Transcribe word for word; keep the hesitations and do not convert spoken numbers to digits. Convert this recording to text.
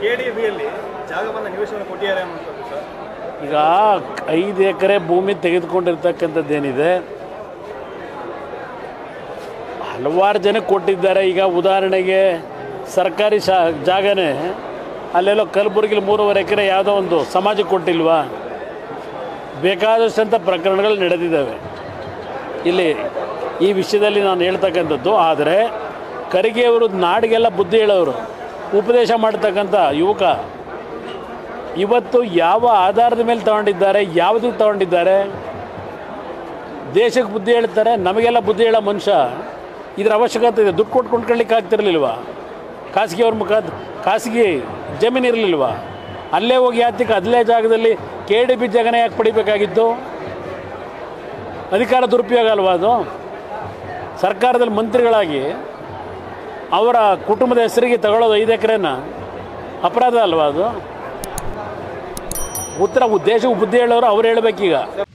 ಕೆಡಿಬಿಯಲ್ಲಿ ಜಾಗವನ್ನು ನಿವೇಶನ ಕೊಟ್ಟಿದ್ದಾರೆ ಅನ್ನುವಂಥದ್ದು ಸರ್. ಈಗ ಐದು ಎಕರೆ ಭೂಮಿ ತೆಗೆದುಕೊಂಡಿರ್ತಕ್ಕಂಥದ್ದೇನಿದೆ ಹಲವಾರು ಜನಕ್ಕೆ ಕೊಟ್ಟಿದ್ದಾರೆ. ಈಗ ಉದಾಹರಣೆಗೆ ಸರ್ಕಾರಿ ಶಾ ಜಾಗನೇ ಅಲ್ಲೆಲ್ಲೋ ಕಲಬುರಗಿಲಿ ಮೂರುವರೆ ಎಕರೆ ಯಾವುದೋ ಒಂದು ಸಮಾಜಕ್ಕೆ ಕೊಟ್ಟಿಲ್ವಾ? ಬೇಕಾದಷ್ಟಂಥ ಪ್ರಕರಣಗಳು ನಡೆದಿದ್ದಾವೆ. ಇಲ್ಲಿ ಈ ವಿಷಯದಲ್ಲಿ ನಾನು ಹೇಳ್ತಕ್ಕಂಥದ್ದು. ಆದರೆ ಖರ್ಗೆ ಅವರು ನಾಡಿಗೆಲ್ಲ ಬುದ್ಧಿ ಹೇಳೋರು, ಉಪದೇಶ ಮಾಡ್ತಕ್ಕಂಥ ಯುವಕ ಇವತ್ತು ಯಾವ ಆಧಾರದ ಮೇಲೆ ತಗೊಂಡಿದ್ದಾರೆ, ಯಾವುದಕ್ಕೆ ತಗೊಂಡಿದ್ದಾರೆ? ದೇಶಕ್ಕೆ ಬುದ್ಧಿ ಹೇಳ್ತಾರೆ, ನಮಗೆಲ್ಲ ಬುದ್ಧಿ ಹೇಳೋ ಮನುಷ್ಯ ಇದರ ಅವಶ್ಯಕತೆ ಇದೆ. ದುಡ್ಡು ಕೊಟ್ಟು ಕೊಂಡ್ಕೊಳ್ಳಿಕ್ಕೆ ಆಗ್ತಿರ್ಲಿಲ್ವ? ಖಾಸಗಿ ಅವ್ರ ಮುಖ ಖಾಸಗಿ ಜಮೀನು ಇರಲಿಲ್ವ? ಅಲ್ಲೇ ಹೋಗಿ ಯಾತಿಗೆ ಅಲ್ಲೇ ಜಾಗದಲ್ಲಿ ಕೆ ಡಿ ಬಿ ಜಾಗನ ಯಾಕೆ ಪಡಿಬೇಕಾಗಿತ್ತು? ಅಧಿಕಾರ ದುರುಪಯೋಗ ಅಲ್ವಾ ಅದು? ಸರ್ಕಾರದಲ್ಲಿ ಮಂತ್ರಿಗಳಾಗಿ ಅವರ ಕುಟುಂಬದ ಹೆಸರಿಗೆ ತಗೊಳ್ಳೋದು ಐದು ಎಕರೆನ ಅಪರಾಧ ಅಲ್ವಾ ಅದು? ಉತ್ತರ ದೇಶಕ್ಕೆ ಬುದ್ಧಿ ಹೇಳೋರು ಅವ್ರು ಹೇಳಬೇಕೀಗ.